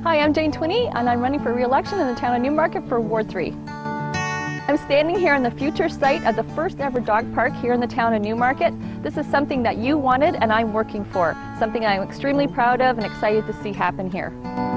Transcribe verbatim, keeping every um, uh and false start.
Hi, I'm Jane Twinney, and I'm running for re-election in the town of Newmarket for Ward three. I'm standing here on the future site of the first ever dog park here in the town of Newmarket. This is something that you wanted and I'm working for, something I'm extremely proud of and excited to see happen here.